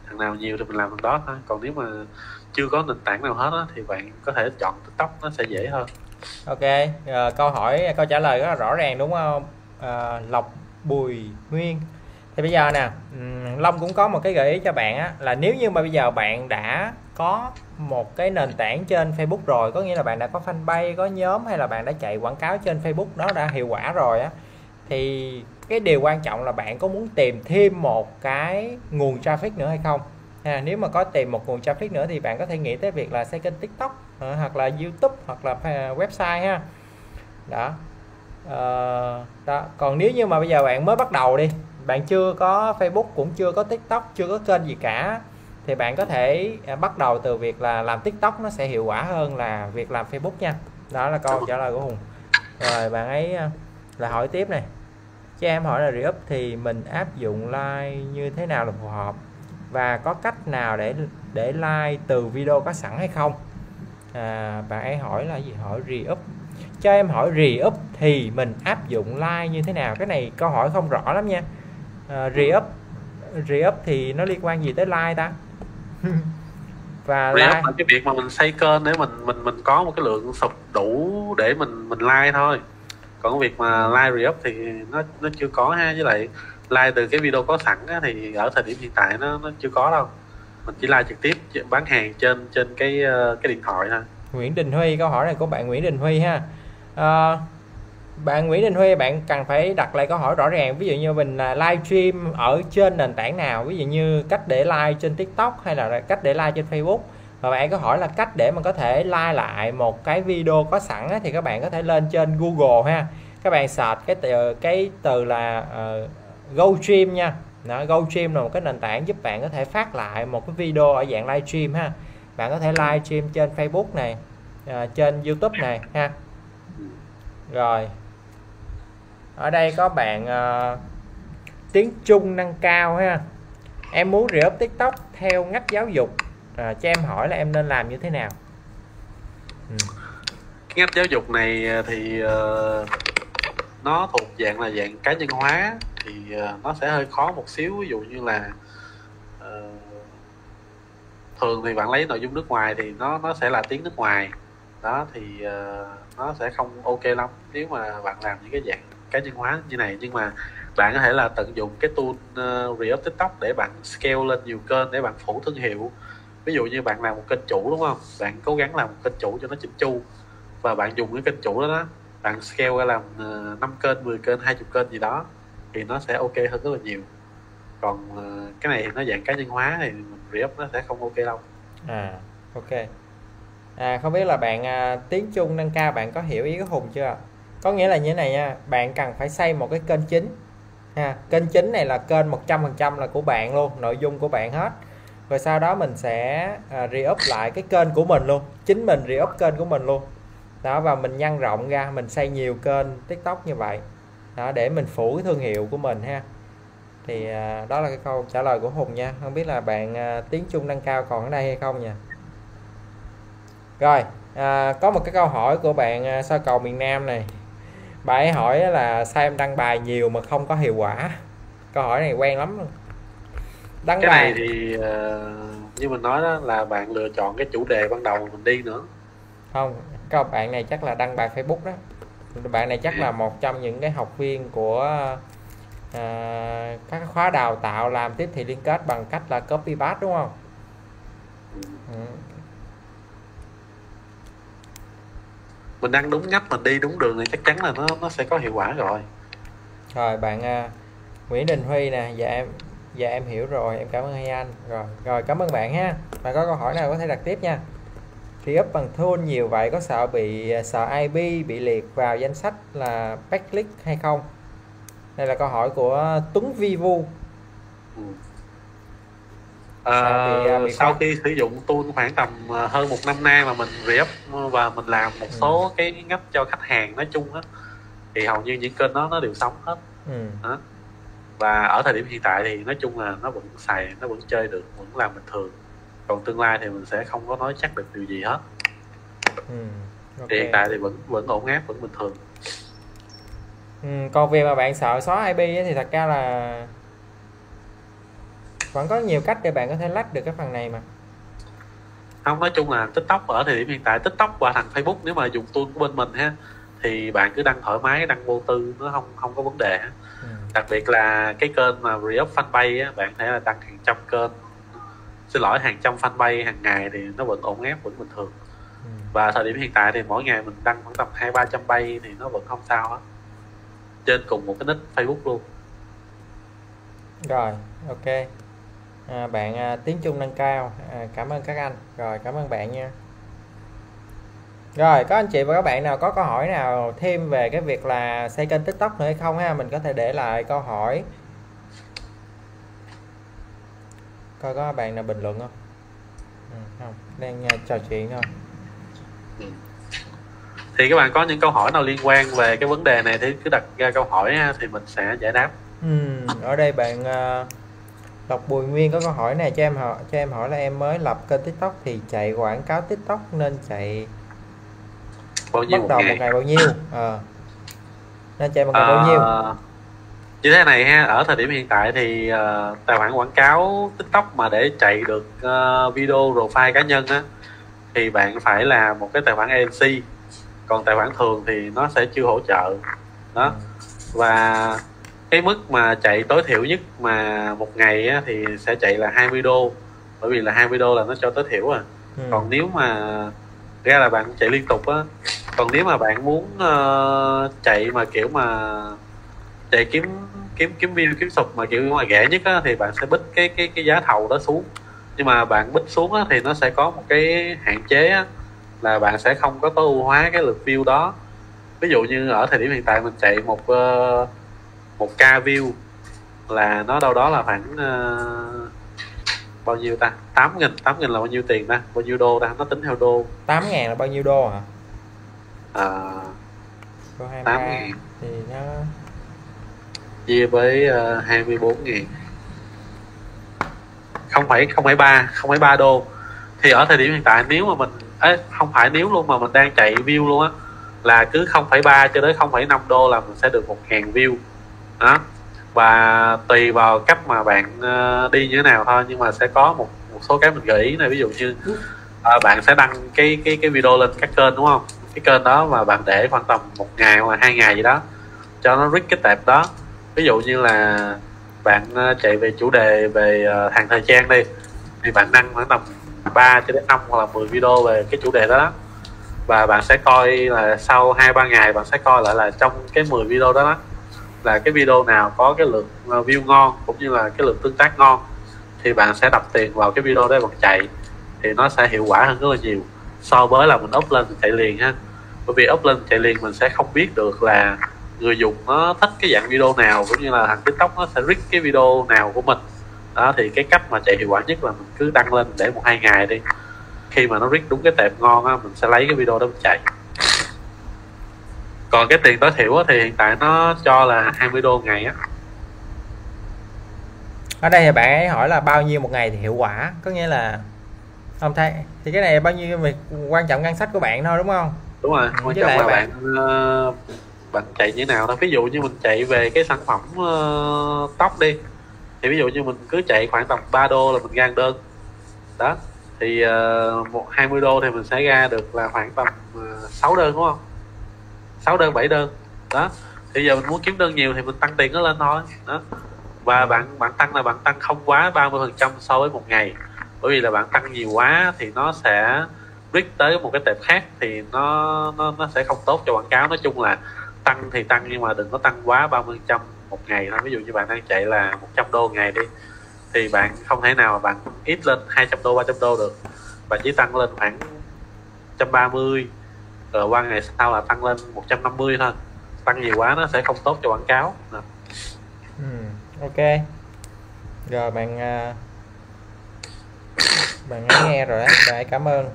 thằng nào nhiều thì mình làm thằng đó thôi. Còn nếu mà chưa có nền tảng nào hết á, thì bạn có thể chọn TikTok, nó sẽ dễ hơn. Ok, câu trả lời rất là rõ ràng đúng không? Lộc Bùi Nguyên. Thì bây giờ nè, Long cũng có một cái gợi ý cho bạn á, là nếu như mà bây giờ bạn đã có một cái nền tảng trên Facebook rồi, có nghĩa là bạn đã có fanpage, có nhóm, hay là bạn đã chạy quảng cáo trên Facebook nó đã hiệu quả rồi á, thì cái điều quan trọng là bạn có muốn tìm thêm một cái nguồn traffic nữa hay không. Nếu mà có tìm một nguồn traffic nữa thì bạn có thể nghĩ tới việc là xây kênh TikTok, hoặc là YouTube, hoặc là website ha. Đó. Đó. Còn nếu như mà bây giờ bạn mới bắt đầu đi, bạn chưa có Facebook, cũng chưa có TikTok, chưa có kênh gì cả, thì bạn có thể bắt đầu từ việc là làm TikTok, nó sẽ hiệu quả hơn là việc làm Facebook nha. Đó là câu trả lời của Hùng. Rồi bạn ấy là hỏi tiếp này, cho em hỏi là re-up thì mình áp dụng like như thế nào là phù hợp, và có cách nào để like từ video có sẵn hay không? Bạn ấy hỏi là gì? Hỏi re-up, cho em hỏi re-up thì mình áp dụng like như thế nào? Cái này câu hỏi không rõ lắm nha. Re-up thì nó liên quan gì tới like ta? Và re-up là cái việc mà mình xây kênh để mình có một cái lượng sub đủ để mình like thôi. Còn cái việc mà like re-up thì nó chưa có ha. Với lại like từ cái video có sẵn á, thì ở thời điểm hiện tại nó chưa có đâu. Mình chỉ like trực tiếp bán hàng trên cái điện thoại thôi. Nguyễn Đình Huy, câu hỏi này của bạn Nguyễn Đình Huy ha. Bạn Nguyễn Đình Huy, bạn cần phải đặt lại câu hỏi rõ ràng. Ví dụ như mình livestream ở trên nền tảng nào, ví dụ như cách để like trên TikTok hay là cách để like trên Facebook. Và bạn có hỏi là cách để mình có thể like lại một cái video có sẵn á, thì các bạn có thể lên trên Google ha. Các bạn search cái từ là GoStream nha. Đó, GoStream là một cái nền tảng giúp bạn có thể phát lại một cái video ở dạng livestream ha. Bạn có thể livestream trên Facebook này, trên YouTube này ha. Rồi ở đây có bạn tiếng Trung nâng cao ha. Em muốn re-up TikTok theo ngách giáo dục, cho em hỏi là em nên làm như thế nào? Cái ngách giáo dục này thì nó thuộc dạng là dạng cá nhân hóa, thì nó sẽ hơi khó một xíu. Ví dụ như là thường thì bạn lấy nội dung nước ngoài thì nó sẽ là tiếng nước ngoài đó, thì nó sẽ không ok lắm nếu mà bạn làm những cái dạng cá nhân hóa như này. Nhưng mà bạn có thể là tận dụng cái tool re-up TikTok để bạn scale lên nhiều kênh để bạn phủ thương hiệu. Ví dụ như bạn làm một kênh chủ đúng không, bạn cố gắng làm một kênh chủ cho nó chỉnh chu, và bạn dùng cái kênh chủ đó, bạn scale ra làm 5 kênh, 10 kênh, 20 kênh gì đó, thì nó sẽ ok hơn rất là nhiều. Còn cái này thì nó dạng cá nhân hóa thì re-up nó sẽ không ok đâu. Ok. Không biết là bạn tiếng Trung nâng cao, bạn có hiểu ý của Hùng chưa? Có nghĩa là như thế này nha, bạn cần phải xây một cái kênh chính ha. Kênh chính này là kênh 100% là của bạn luôn, nội dung của bạn hết. Rồi sau đó mình sẽ re-up lại cái kênh của mình luôn, chính mình re-up kênh của mình luôn đó, và mình nhân rộng ra, mình xây nhiều kênh TikTok như vậy đó, để mình phủ cái thương hiệu của mình ha. Thì đó là cái câu trả lời của Hùng nha. Không biết là bạn tiếng Trung nâng cao còn ở đây hay không nha. Rồi có một cái câu hỏi của bạn Sao Cầu miền Nam này. Bạn ấy hỏi là sao em đăng bài nhiều mà không có hiệu quả. Câu hỏi này quen lắm luôn. Đăng cái bài này thì như mình nói đó, là bạn lựa chọn cái chủ đề ban đầu mình đi nữa. Không, các bạn này chắc là đăng bài Facebook đó. Bạn này chắc là một trong những cái học viên của các khóa đào tạo làm tiếp thị liên kết bằng cách là copy paste đúng không? Mình đăng đúng ngách, mình đi đúng đường thì chắc chắn là nó sẽ có hiệu quả rồi. Rồi bạn Nguyễn Đình Huy nè, dạ em hiểu rồi, em cảm ơn hai anh. Rồi cảm ơn bạn ha. Bạn có câu hỏi nào có thể đặt tiếp nha. Re-up bằng tool nhiều vậy có sợ IP bị liệt vào danh sách là backlink hay không? Đây là câu hỏi của Tuấn Vivu. Sau khi sử dụng tool khoảng tầm hơn 1 năm nay mà mình re-up và mình làm một số cái ngách cho khách hàng nói chung á, thì hầu như những kênh đó nó đều sống hết. Đó. Và ở thời điểm hiện tại thì nói chung là nó vẫn xài, nó vẫn chơi được, vẫn làm bình thường. Còn tương lai thì mình sẽ không có nói chắc được điều gì hết. Okay. Thì hiện tại thì vẫn ổn áp, vẫn bình thường. Còn việc mà bạn sợ xóa IP thì thật ra là Vẫn có nhiều cách để bạn có thể lách được cái phần này mà. Không, nói chung là TikTok ở thời điểm hiện tại, TikTok và thằng Facebook nếu mà dùng tool của bên mình ha, thì bạn cứ đăng thoải mái, đăng vô tư, nó không có vấn đề. Đặc biệt là cái kênh mà Re-up fanpage á, bạn có thể là đăng hàng trăm kênh, xin lỗi, hàng trăm fanpage hàng ngày thì nó vẫn ổn ép, vẫn bình thường. Và thời điểm hiện tại thì mỗi ngày mình đăng khoảng tầm 200-300 bay thì nó vẫn không sao hết, trên cùng một cái nick Facebook luôn. Rồi, ok. Bạn tiếng Trung nâng cao, cảm ơn các anh. Rồi, cảm ơn bạn nha. Rồi, có anh chị và các bạn nào có câu hỏi nào thêm về cái việc là xây kênh TikTok nữa hay không ha? Mình có thể để lại câu hỏi. Coi có bạn nào bình luận không? Không, đang trò chuyện thôi. Thì các bạn có những câu hỏi nào liên quan về cái vấn đề này thì cứ đặt ra câu hỏi ha, thì mình sẽ giải đáp. Ở đây bạn Lộc Bùi Nguyên có câu hỏi này cho em hỏi là em mới lập kênh TikTok thì chạy quảng cáo TikTok nên chạy bao nhiêu bắt đầu một ngày bao nhiêu? Nên chạy một ngày bao nhiêu? Như thế này ha, ở thời điểm hiện tại thì tài khoản quảng cáo TikTok mà để chạy được video profile cá nhân á, thì bạn phải là một cái tài khoản agency, còn tài khoản thường thì nó sẽ chưa hỗ trợ đó. Và cái mức mà chạy tối thiểu nhất mà một ngày á, thì sẽ chạy là 20 đô, bởi vì là 20 đô là nó cho tối thiểu Còn nếu mà ra là bạn chạy liên tục á, còn nếu mà bạn muốn chạy mà kiểu mà chạy kiếm view, kiếm sub mà kiểu mà rẻ nhất á, thì bạn sẽ bích cái giá thầu đó xuống. Nhưng mà bạn bích xuống á, thì nó sẽ có một cái hạn chế á, là bạn sẽ không có tối ưu hóa cái lượt view đó. Ví dụ như ở thời điểm hiện tại mình chạy một k view là nó đâu đó là khoảng bao nhiêu ta, 8.000 là bao nhiêu tiền ta, bao nhiêu đô ta, nó tính theo đô. 8.000 là bao nhiêu đô hả? Có 8.000 thì nó chia với 24.000, 0,3 đô. Thì ở thời điểm hiện tại nếu mà mình không phải nếu luôn mà mình đang chạy view luôn á, là cứ 0,3 cho đến 0,5 đô là mình sẽ được 1.000 view đó. Và tùy vào cách mà bạn đi như thế nào thôi, nhưng mà sẽ có một số cái mình gợi ý này. Ví dụ như bạn sẽ đăng cái video lên các kênh đúng không, cái kênh đó mà bạn để khoảng tầm 1 ngày hoặc 2 ngày gì đó cho nó reach cái tệp đó. Ví dụ như là bạn chạy về chủ đề về hàng thời trang đi, thì bạn đăng khoảng tầm 3 cho đến 5 hoặc là 10 video về cái chủ đề đó, và bạn sẽ coi là sau 2-3 ngày bạn sẽ coi lại là trong cái 10 video đó là cái video nào có cái lượt view ngon cũng như là cái lượt tương tác ngon, thì bạn sẽ đập tiền vào cái video đó bạn chạy, thì nó sẽ hiệu quả hơn rất là nhiều so với là mình up lên mình chạy liền ha. Bởi vì up lên chạy liền mình sẽ không biết được là người dùng nó thích cái dạng video nào, cũng như là thằng TikTok nó sẽ reach cái video nào của mình đó. Thì cái cách mà chạy hiệu quả nhất là mình cứ đăng lên để 1-2 ngày đi, khi mà nó reach đúng cái tệp ngon á, mình sẽ lấy cái video đó mình chạy. Còn cái tiền tối thiểu á, thì hiện tại nó cho là 20 đô ngày á. Ở đây thì bạn ấy hỏi là bao nhiêu một ngày thì hiệu quả, có nghĩa là không thay thì cái này bao nhiêu việc quan trọng ngân sách của bạn thôi đúng không? Đúng rồi, quan trọng là bạn chạy như thế nào thôi. Ví dụ như mình chạy về cái sản phẩm tóc đi, thì ví dụ như mình cứ chạy khoảng tầm 3 đô là mình ra đơn đó, thì 20 đô thì mình sẽ ra được là khoảng tầm 6 đơn đúng không, 6 đơn 7 đơn đó. Thì giờ mình muốn kiếm đơn nhiều thì mình tăng tiền nó lên thôi đó. Và bạn tăng là bạn tăng không quá 30% so với một ngày, bởi vì là bạn tăng nhiều quá thì nó sẽ reach tới một cái tệp khác, thì nó sẽ không tốt cho quảng cáo. Nói chung là tăng thì tăng nhưng mà đừng có tăng quá 30% một ngày thôi. Ví dụ như bạn đang chạy là 100 đô ngày đi, thì bạn không thể nào mà bạn ít lên 200 đô 300 đô được, bạn chỉ tăng lên khoảng 130, rồi qua ngày sau là tăng lên 150 thôi. Tăng nhiều quá nó sẽ không tốt cho quảng cáo. Ok rồi, bạn nghe rồi đấy, bạn cảm ơn.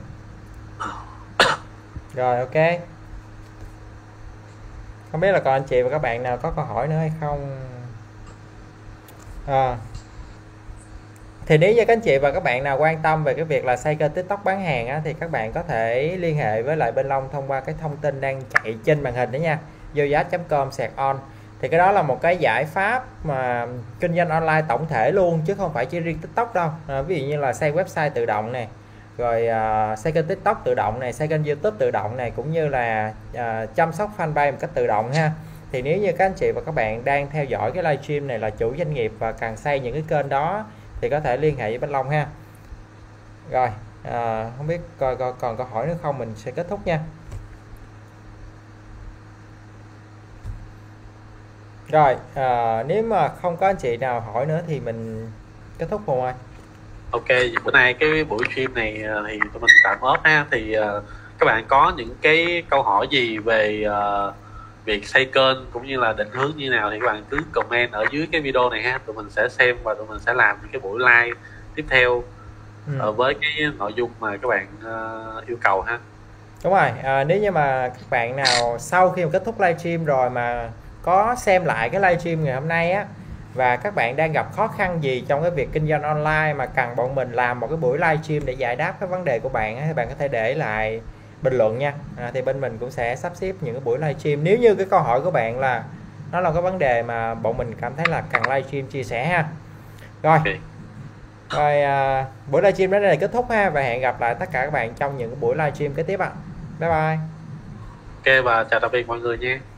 Rồi ok, không biết là còn anh chị và các bạn nào có câu hỏi nữa hay không? Thì nếu như các anh chị và các bạn nào quan tâm về cái việc là xây kênh TikTok bán hàng á, thì các bạn có thể liên hệ với lại bên Long thông qua cái thông tin đang chạy trên màn hình đó nha, vôgiat.com/on. Thì cái đó là một cái giải pháp mà kinh doanh online tổng thể luôn, chứ không phải chỉ riêng TikTok đâu. Ví dụ như là xây website tự động này, rồi xây kênh TikTok tự động này, xây kênh YouTube tự động này, cũng như là chăm sóc fanpage một cách tự động ha. Thì nếu như các anh chị và các bạn đang theo dõi cái livestream này là chủ doanh nghiệp và cần xây những cái kênh đó thì có thể liên hệ với Bách Long ha. Rồi không biết còn câu hỏi nữa không, mình sẽ kết thúc nha. Rồi nếu mà không có anh chị nào hỏi nữa thì mình kết thúc Hùng ơi. Ok, bữa nay cái buổi stream này thì tụi mình tạm off ha. Thì các bạn có những cái câu hỏi gì về việc xây kênh cũng như là định hướng như nào thì các bạn cứ comment ở dưới cái video này ha. Tụi mình sẽ xem và tụi mình sẽ làm những cái buổi live tiếp theo với cái nội dung mà các bạn yêu cầu ha. Đúng rồi, nếu như mà các bạn nào sau khi mà kết thúc livestream rồi mà có xem lại cái livestream ngày hôm nay á, và các bạn đang gặp khó khăn gì trong cái việc kinh doanh online mà cần bọn mình làm một cái buổi livestream để giải đáp cái vấn đề của bạn á, thì bạn có thể để lại bình luận nha. Thì bên mình cũng sẽ sắp xếp những cái buổi livestream nếu như cái câu hỏi của bạn là nó là cái vấn đề mà bọn mình cảm thấy là cần livestream chia sẻ ha. Rồi. Rồi buổi livestream đến đây là kết thúc ha, và hẹn gặp lại tất cả các bạn trong những buổi livestream kế tiếp ạ. Bye bye. Ok, và chào tạm biệt mọi người nha.